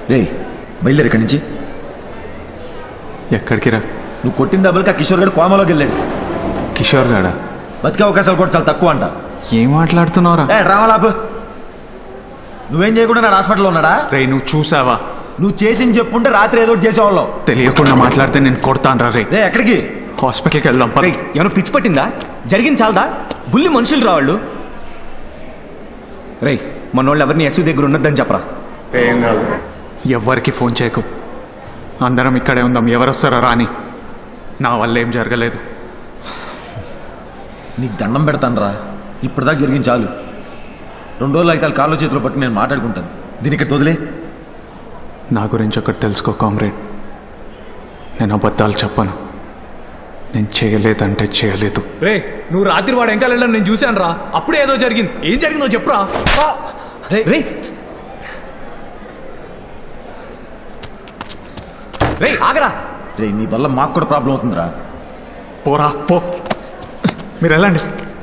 రే బయలుదేరి ఇక్కడి నుంచి. ఎక్కడికి రా? నువ్వు కొట్టిన దెబ్బలకి ఆ కిషోర్ గడు కోమలోకి వెళ్ళాడు. కిషోర్ గాడా? బతికే అవకాశాలు కూడా చాలా తక్కువ అంట. ఏం మాట్లాడుతున్నావురా? రావాలాపు నువ్వేం చేయకుండా నా హాస్పిటల్లో ఉన్నాడా? రే నువ్వు చూసావా? నువ్వు చేసింది చెప్పుంటే రాత్రి ఏదో చేసేవాళ్ళం. తెలియకుండా మాట్లాడితే నేను కొడతాను రా. రే ఎక్కడికి? హాస్పిటల్కి వెళ్దాం. ఏమైనా పిచ్చి పట్టిందా? జరిగింది చాలదా? బుల్లి మనుషులు రావాళ్ళు. రే మనోళ్ళు ఎవరిని ఎస్యూ దగ్గర ఉన్నదని చెప్పరా. ఏం కాదు, ఎవ్వరికి ఫోన్ చేయకు. అందరం ఇక్కడే ఉందాం. ఎవరు వస్తారా రాని. నా వల్ల ఏం జరగలేదు. నీకు దండం పెడతాను రా. ఇప్పటిదాకా జరిగింది చాలు. 2 రోజులు అయితే కాళ్ళ చేతిలో పట్టి నేను మాట్లాడుకుంటాను. దీని ఇక్కడ తొదిలే. నా గురించి ఒకటి తెలుసుకో కామ్రేడ్, నేను అబద్ధాలు చెప్పను. నేను చేయలేదంటే చేయలేదు. రే నువ్వు రాత్రి వాడు ఇంకా వెళ్ళడం నేను చూశాను రా. అప్పుడే ఏదో జరిగింది. ఏం జరిగిందో చెప్పురా. రే ఆగరా. రే నీ వల్ల మాకు కూడా ప్రాబ్లం అవుతుందిరా. పోరా పో, మీరు వెళ్ళండి.